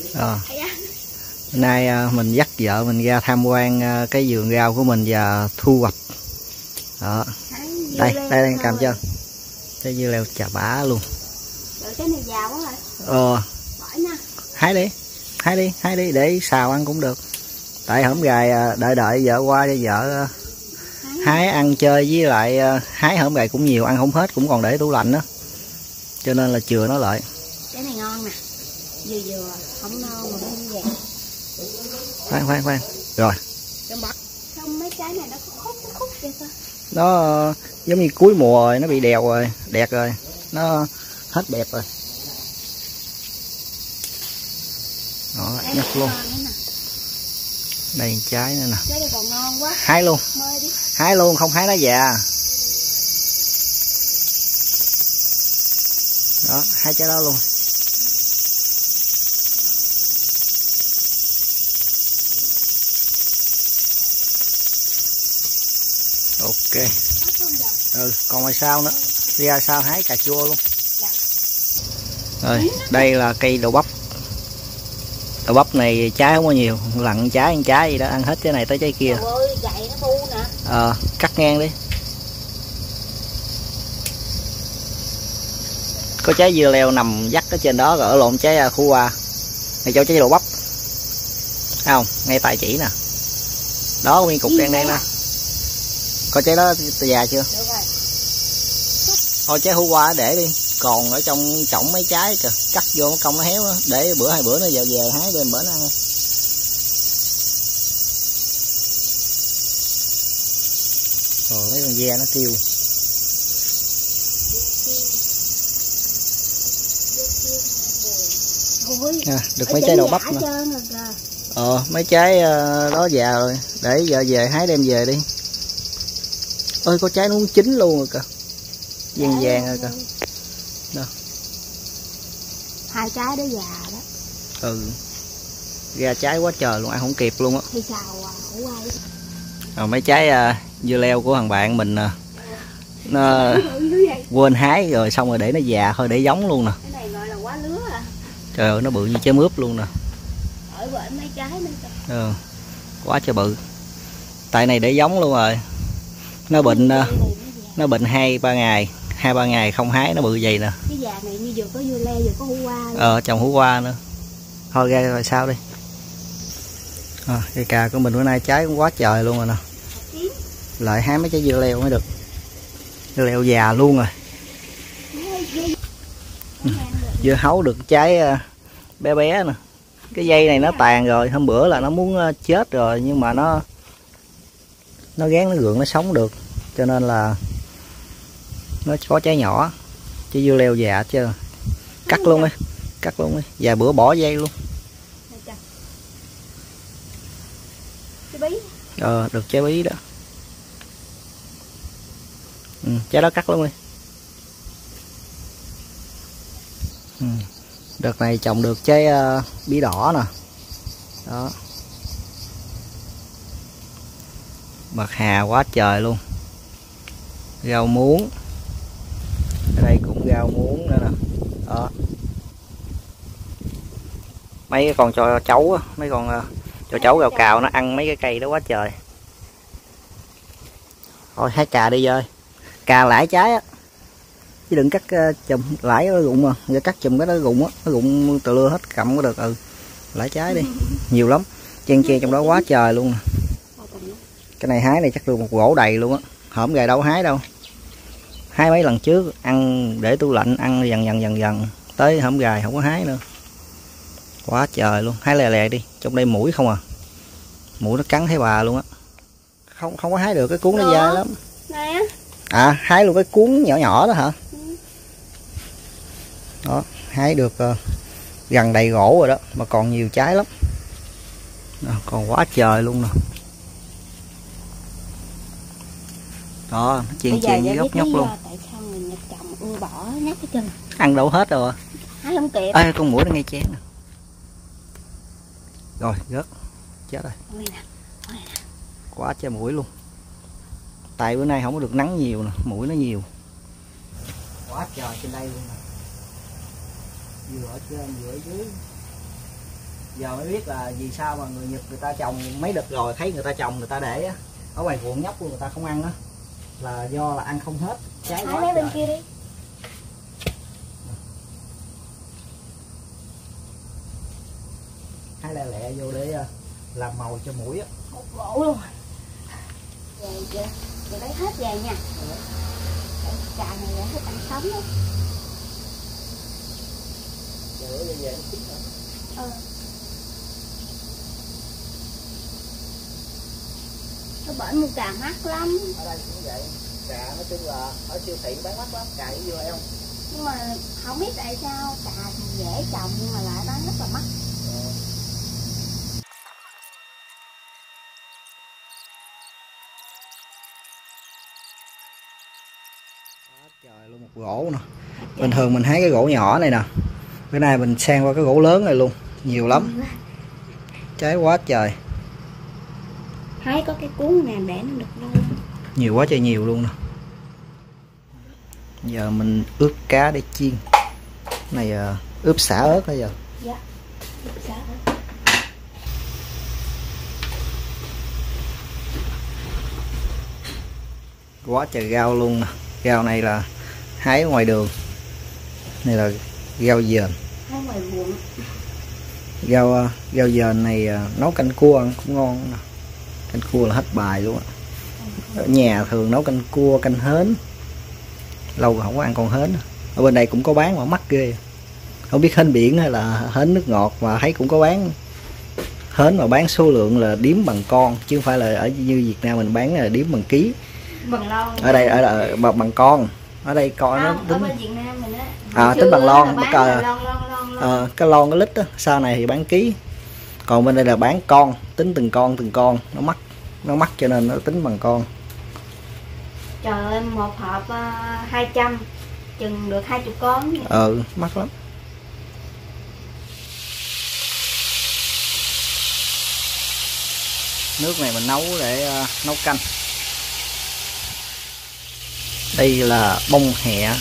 Hôm nay mình dắt vợ mình ra tham quan cái vườn rau của mình và thu hoạch. Đó. Đây đang cầm cho. Cái dưa leo chà bá luôn. Cái này già quá rồi. Hái đi để xào ăn cũng được. Tại hổm gài đợi vợ qua cho vợ hái ăn chơi, với lại hái hổm gài cũng nhiều, ăn không hết cũng còn để tủ lạnh đó. Cho nên là chừa nó lại. Cái này ngon nè. Vừa không ngon mà không vàng. Khoan. Rồi. Không, mấy trái này nó khúc vậy sao? Nó giống như cuối mùa rồi, nó bị đèo rồi, đẹp rồi. Nó hết đẹp rồi. Đó, nhắc luôn. Đây trái nữa nè. Trái này còn ngon quá. Hái luôn. Hái luôn, không hái nó già. Đó, hai trái đó luôn. Ok. Còn ngoài sau nữa. Ra sau hái cà chua luôn. Rồi, đây là cây đậu bắp. Đậu bắp này trái không có nhiều, lặn trái ăn trái gì đó, ăn hết trái này tới trái kia. Trời ơi, gậy nó bu nè. Cắt ngang đi. Có trái dưa leo nằm dắt ở trên đó, rồi ở lộn trái khổ qua. Này cho trái đậu bắp. Thấy không? Ngay tay chỉ nè. Đó, nguyên cục đen đó. Có trái đó già chưa? Được rồi. Thôi trái khổ qua để đi. Còn ở trong trỏng mấy trái kìa, cắt vô công nó héo đó. Để bữa hai bữa nó về hái đem bữa nó ăn. Rồi mấy con ve nó kêu. Được mấy trái đậu bắp nè. Mấy trái đó già rồi, để giờ về hái đem về đi. Ơi có trái nó muốn chín luôn rồi kìa. Vàng rồi kìa. Đâu. Hai trái đó già đó. Ra trái quá trời luôn, ăn không kịp luôn á. Thì xào mấy trái dưa leo của thằng bạn mình nó quên hái rồi, xong rồi để nó già thôi, để giống luôn nè. Cái này gọi là quá lứa à. Trời ơi, nó bự như trái mướp luôn nè. Ở bển mấy trái nữa. Quá trời bự. Tại này để giống luôn rồi. Nó bệnh 2-3 ngày không hái nó bự vậy nè. Cái già này như vừa có dưa leo vừa có hủ qua. Trồng hủ qua nữa. Thôi ra rồi sao đi. Cây cà của mình bữa nay trái cũng quá trời luôn rồi nè. Lại hái mấy trái dưa leo mới được. Dưa leo già luôn rồi. Vừa hấu được trái bé bé nè. Cái dây này nó tàn rồi, hôm bữa là nó muốn chết rồi, nhưng mà nó gán nó gượng nó sống được, cho nên là nó có trái nhỏ. Chứ dưa leo già chứ. Cắt luôn đi, vài bữa bỏ dây luôn. Được trái bí đó. Trái đó cắt luôn đi. Đợt này trồng được trái bí đỏ nè. Đó. Bạc hà quá trời luôn. Rau muống. Ở đây cũng rau muống nữa nè. Đó. Mấy con cho cháu á, mấy con cho cháu gào cào nó ăn mấy cái cây đó quá trời. Thôi hái cà đi ơi. Cà lãi trái á. Chứ đừng cắt chùm lãi nó rụng mà, giờ cắt chùm cái đó rụng á, nó rụng từ lưa hết cầm có được. Lãi trái đi. Nhiều lắm. Chen trong đó quá trời luôn nè. Cái này hái này chắc được một gỗ đầy luôn á. Hổm gài đâu hái đâu. Hái mấy lần trước ăn để tủ lạnh ăn dần. Tới hổm gài không có hái nữa. Quá trời luôn. Hái lè đi. Trong đây muỗi không à. Muỗi nó cắn thấy bà luôn á. Không có hái được, cái cuốn nó dai lắm. Nè. Hái luôn cái cuốn nhỏ đó hả? Đó, hái được gần đầy gỗ rồi đó, mà còn nhiều trái lắm. Còn quá trời luôn nè. Đó, nó chiên với gốc nhóc luôn. Tại sao người Nhật trồng bỏ nhắc cái chân. Ăn đâu hết rồi. Hái không kịp. Con muỗi nó ngay chén nè. Rồi, rớt. Chết rồi. Quá trời muỗi luôn. Tại bữa nay không có được nắng nhiều nè, muỗi nó nhiều. Quá trời trên đây luôn nè. Vừa ở trên vừa ở dưới. Giờ mới biết là vì sao mà người Nhật người ta trồng mấy đợt rồi thấy người ta trồng người ta để á, ở ngoài ruộng nhóc của người ta không ăn á, là do là ăn không hết trái quá mấy bên kia đi. hái lẹ lẹ vô để làm màu cho mũi á. Một bộ luôn. Về chưa? Giờ lấy hết về nha. Trà này là thích ăn sống đó. Giờ về nó chín rồi. Nó bển mua trà mắc lắm. Ở đây cũng vậy, trà nói chung là ở siêu thị bán mắc lắm, trà với dưa eo. Nhưng mà không biết tại sao trà thì dễ trồng nhưng mà lại bán rất là mắc. Trời luôn, một gỗ nè. Bình thường mình hái cái gỗ nhỏ này nè, bữa nay mình sang qua cái gỗ lớn này luôn, nhiều lắm, trái quá trời. Hái có cái cuốn nè để nó được lâu. Nhiều quá trời nhiều luôn nè. Giờ mình ướp cá để chiên. Này ướp xả ớt bây giờ. Dạ. Ướp xả ớt. Quá trời rau luôn nè. Rau này là hái ở ngoài đường. Này là rau dền. Hái ngoài ruộng. Rau dền này nấu canh cua ăn cũng ngon nè. Canh cua là hết bài luôn á. Ở nhà thường nấu canh cua, canh hến. Lâu rồi không có ăn con hến. Ở bên đây cũng có bán mà mắc ghê. Không biết hến biển hay là hến nước ngọt mà thấy cũng có bán. Hến mà bán số lượng là điếm bằng con, chứ không phải là ở như Việt Nam mình bán là điếm bằng ký. Bằng lon. Ở đây bằng con. Ở đây con nó tính. Ở bên Việt Nam mình á. Tính bằng lon. Lon. Cái lon cái lít á, sau này thì bán ký. Còn bên đây là bán con, tính từng con, nó mắc cho nên nó tính bằng con. Trời ơi, một hộp 200, chừng được 20 con. Mắc lắm. Nước này mình nấu để nấu canh. Đây là bông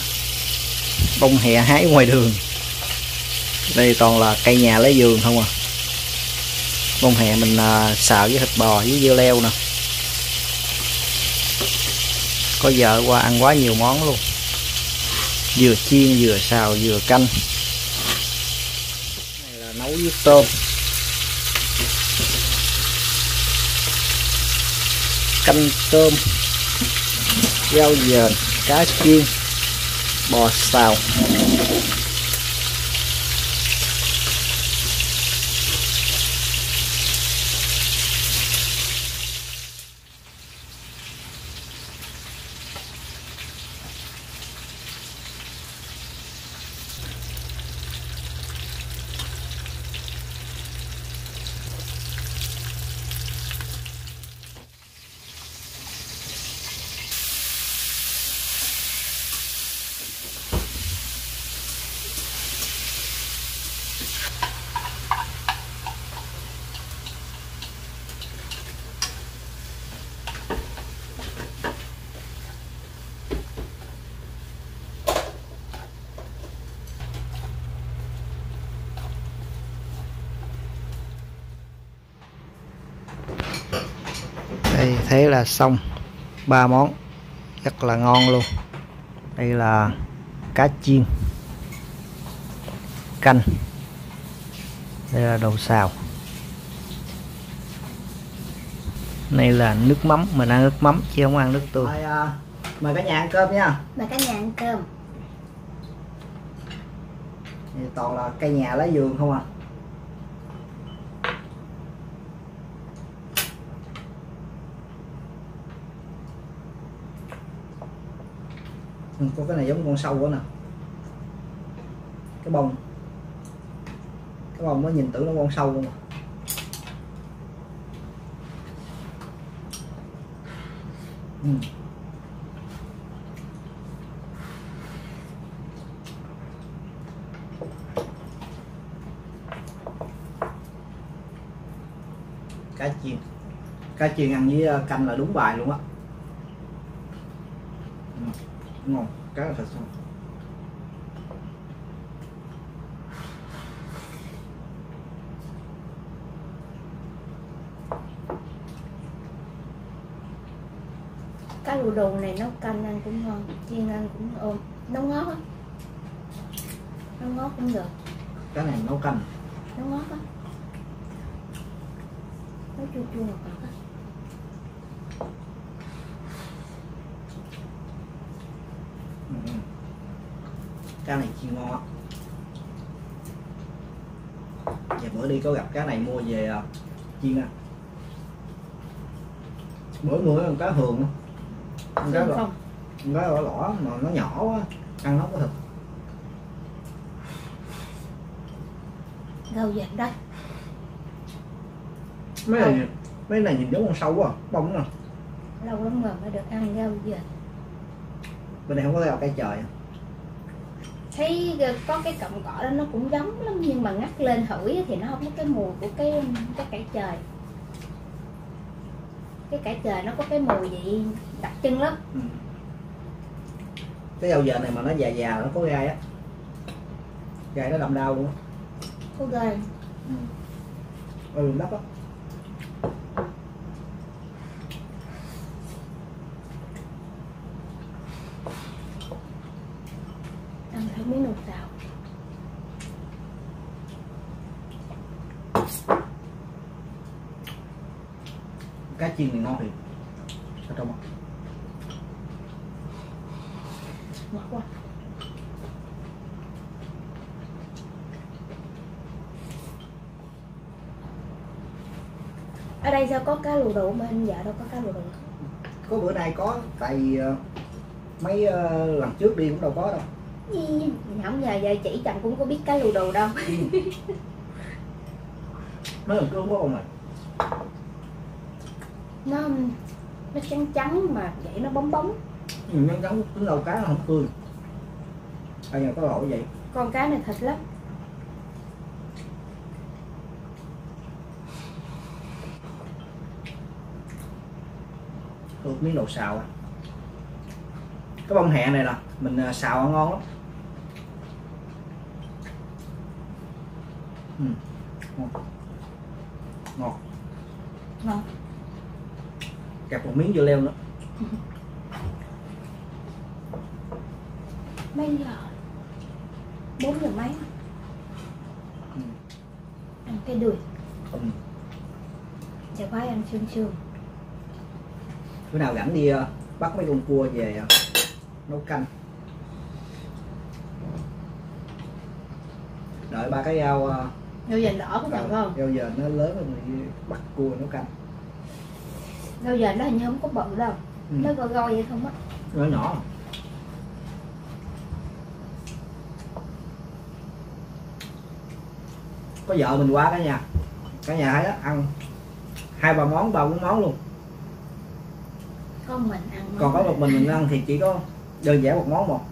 hẹ hái ngoài đường. Đây toàn là cây nhà lấy vườn không à. Bông hẹ mình xào với thịt bò với dưa leo nè. Có vợ qua ăn quá nhiều món luôn, vừa chiên vừa xào vừa canh. Này là nấu với tôm, canh tôm, rau dền, cá chiên, bò xào. Đây, thế là xong 3 món rất là ngon luôn. Đây là cá chiên, canh, đây là đồ xào, này là nước mắm. Mình ăn nước mắm chứ không ăn nước tương. Mời cả nhà ăn cơm nha. Mời cả nhà ăn cơm. Toàn là cây nhà lá vườn không à. Có cái này giống con sâu quá nè. Cái bông nó nhìn tưởng nó con sâu luôn mà. Cá chiên ăn với canh là đúng bài luôn á. Ngon, cá là thật sao. Cá lù đù này nấu canh ăn cũng ngon, chiên ăn cũng ôm, nấu ngót á, nấu ngót cũng được. Cái này nấu canh, Nấu ngót á, nấu chua chua ngọt ngọt á. Cá này chiên ngon á. Và bữa đi có gặp cá này mua về chiên á. Bữa mua con cá hường á, con cá Không, lõ lõ mà nó nhỏ quá, ăn nó có thịt. rau dệt đất. Mấy này nhìn giống con sâu quá, bông nè. Lâu lắm rồi mới được ăn rau dệt. Bên này không có rau cây trời. Thấy có cái cọng cỏ đó nó cũng giống lắm, nhưng mà ngắt lên hửi thì nó không có cái mùi của cái cải trời. Cái cải trời nó có cái mùi vị đặc trưng lắm. Cái rau dệt này mà nó già già nó có gai á, gai nó đâm đau luôn á. Có gai. Lắp á. Ăn thử miếng nồi xào. Cá chiên thì ngon thì ở trong Ngọt quá. Ở đây sao có cá lù đù mà anh vợ đâu có cá lù đù? có bữa nay có, tại vì mấy lần trước đi cũng đâu có đâu. Không nhờ giờ chỉ chồng cũng có biết cá lù đù đâu. Mấy lần trước không có con này. Nó trắng trắng mà vậy nó bóng bóng. Nhân trắng tính đầu cá nó không tươi. Ở nhà có lỗi vậy. Con cá này thịt lắm. Miếng đậu xào. Cái bông hẹ này nè mình xào ăn ngon lắm. Ngon. Ngọt. Ngon. Kẹp một miếng vô leo nữa. Mấy giờ? 4 giờ mấy. Ăn cái đùi. Chả phải ăn xương xương. Bữa nào rảnh đi bắt mấy con cua về nấu canh. Đợi ba cái rau Rau dền đỏ có được không? Rau dền nó lớn rồi mình bắt cua nấu canh. Rau dền nó hình như không có bự đâu. Nó goi goi vậy không á. Nó nhỏ. Có vợ mình qua cả nhà thấy đó, ăn 2-3 món 3-4 món luôn. Con mình ăn. Còn có một mình ăn thì chỉ có đơn giản một món một.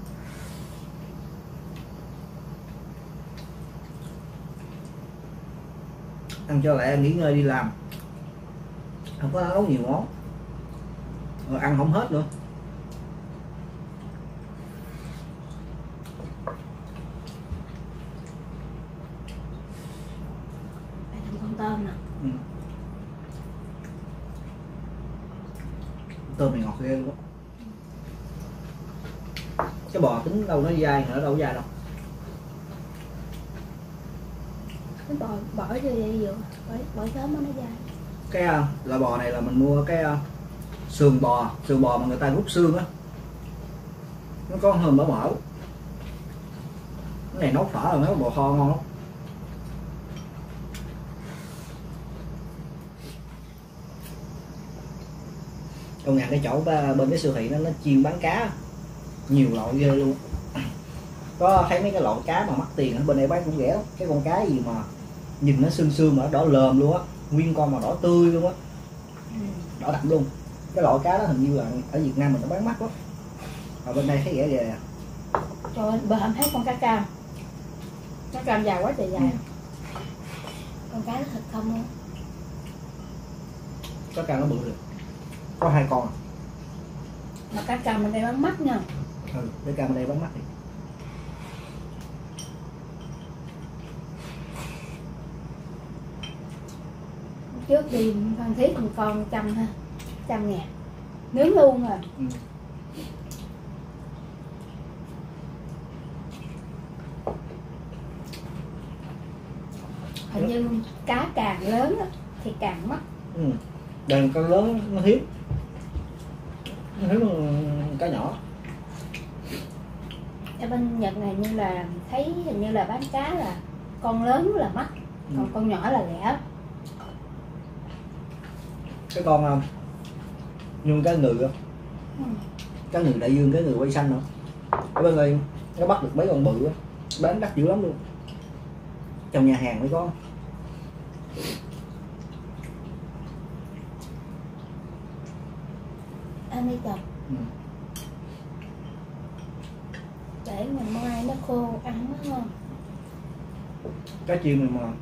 Ăn cho lại nghỉ ngơi đi làm, không có nấu nhiều món rồi ăn không hết nữa. Con tôm nè. Tôm này ngọt ghê luôn. Cái bò tính đâu nó dai, nó đâu có dai đâu. Cái bỏ vô vậy vừa, bỏ sớm nó dai. Cái loại bò này là mình mua cái sườn bò mà người ta rút xương á, nó có hơn mỡ mỡ. Cái này nấu phở là nấu bò kho ngon lắm. Công nhận cái chỗ bên cái siêu thị nó chuyên bán cá nhiều loại ghê luôn. Có thấy mấy cái loại cá mà mắc tiền ở bên đây bán cũng rẻ lắm. Cái con cá gì mà nhìn nó xương xương mà đỏ lờm luôn á, nguyên con mà đỏ tươi luôn á, đỏ đậm luôn. Cái loại cá đó hình như là ở Việt Nam mình nó bán mắc lắm, ở bên đây thấy rẻ ghê. Trời ơi, bữa hôm thấy con cá cam. Cá cam dài quá trời dài. Con cá nó thịt không luôn. Cá cam nó bự được, có 2 con. Mà cá cam bên đây bán mắc nha. Cá cam bên đây bán mắc thì. Trước đi Phan Thiết một con 100 ha, 100.000. nướng luôn à. Ừ. Hình như cá càng lớn á, thì càng mắc. Ừ. Đàn cá lớn nó hiếm, cá nhỏ. Ở bên Nhật này như là thấy hình như là bán cá là con lớn là mắc, còn con nhỏ là rẻ. Cái con nhưng cá ngừ không? Cá ngừ đại dương, cá ngừ quay xanh nữa. Ở bên này nó bắt được mấy con bự á, bán đắt dữ lắm luôn. Trong nhà hàng mới có. Ăn đi chồng. Ừ. Để ngày mai nó khô ăn nó ngon. Cá chiên này mà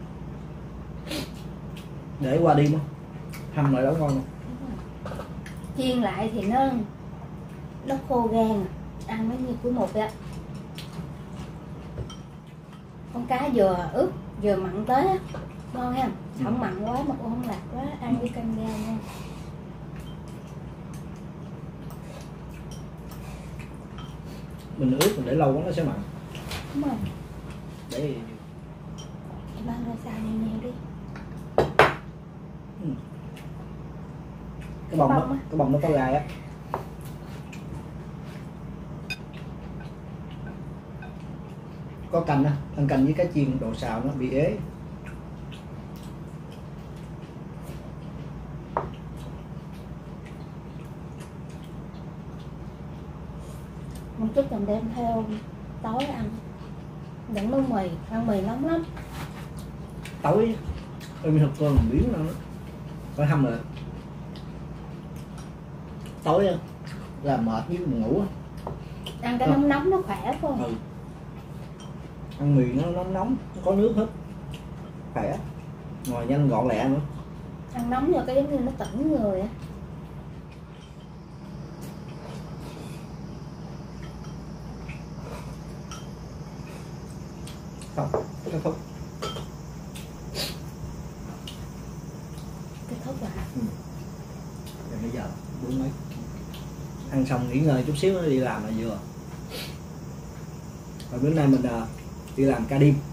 để qua đêm á, hầm lại đó ngon không? Chiên lại thì nó khô gan, ăn nó như của một vậy. Con cá vừa ướp vừa mặn tới á, ngon ha. Không mặn quá mà cũng không lạt quá, ăn với canh gan nha. Mình ướp mình để lâu quá nó sẽ mặn. Đúng rồi. Để Mang ra xào nhiều nhiều đi. cái bông nó có gai á. Có canh á, ăn canh với cá chiên đồ xào nó bị ế. Một chút mình đem theo tối ăn. Đừng nấu mì, ăn mì nóng lắm. Tối em thật cơm mình biến nữa, phải hâm rồi. Tối á là mệt với buồn ngủ á. Ăn cái nóng nóng nó khỏe phải không? Ừ. Ăn mì nó nóng nóng, nó có nước hết, khỏe, ngồi nhanh gọn lẹ nữa. Ăn nóng rồi cái giống như nó tỉnh người á. Không, kết thúc. Kết thúc rồi. Rồi bây giờ 4 mấy. Ăn xong nghỉ ngơi chút xíu nó đi làm là vừa. Rồi bữa nay mình đi làm ca đêm.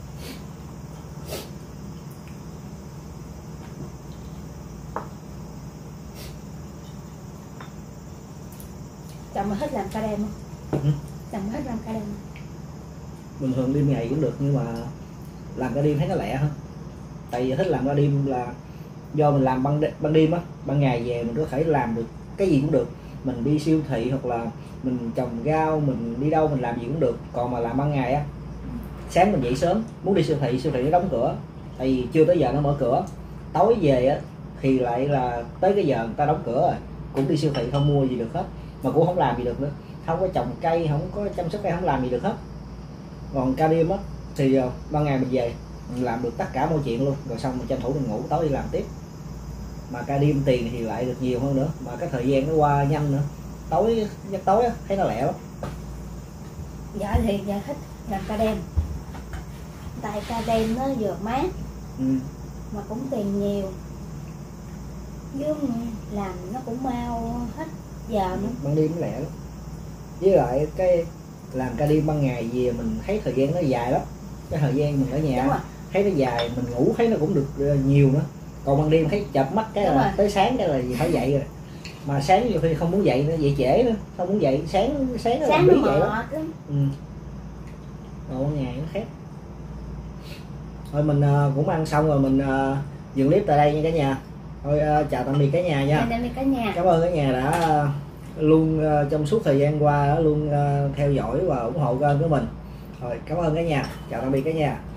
Chồng mà hết làm ca đêm không? Ừ. Chồng hết làm ca đêm không? Bình thường đêm ngày cũng được nhưng mà làm ca đêm thấy nó lẹ hơn. Tại vì thích làm ca đêm là do mình làm ban đêm á, ban ngày về mình có thể làm được cái gì cũng được. Mình đi siêu thị hoặc là mình trồng rau, mình đi đâu mình làm gì cũng được. Còn mà làm ban ngày á, sáng mình dậy sớm muốn đi siêu thị nó đóng cửa, tại vì chưa tới giờ nó mở cửa. Tối về á thì lại là tới cái giờ người ta đóng cửa rồi, cũng đi siêu thị không mua gì được hết, mà cũng không làm gì được nữa, không có trồng cây, không có chăm sóc cây, không làm gì được hết. Còn ca đêm á thì ban ngày mình về mình làm được tất cả mọi chuyện luôn, rồi xong mình tranh thủ mình ngủ, tối đi làm tiếp. Mà ca đêm tiền thì lại được nhiều hơn nữa, mà cái thời gian nó qua nhanh nữa. Tối á thấy nó lẹ lắm. Dạ thì dạ thích làm ca đêm. Tại ca đêm nó vừa mát mà cũng tiền nhiều, với làm nó cũng mau hết giờ nữa. Ban đêm nó lẹ lắm. Với lại cái làm ca đêm ban ngày về mình thấy thời gian nó dài lắm. Cái thời gian mình ở nhà thấy nó dài, mình ngủ thấy nó cũng được nhiều nữa. Còn ban đêm thấy chợp mắt cái là tới sáng cái là gì phải dậy rồi. Mà sáng nhiều khi không muốn dậy nữa, dậy trễ nữa, không muốn dậy, sáng là bí dậy lắm. Còn ngày nó khác. Thôi mình cũng ăn xong rồi, mình dừng clip tại đây nha cả nhà. Thôi chào tạm biệt cả nhà nha. Cảm ơn cả nhà đã luôn trong suốt thời gian qua luôn theo dõi và ủng hộ kênh của mình. Rồi cảm ơn cả nhà, chào tạm biệt cả nhà.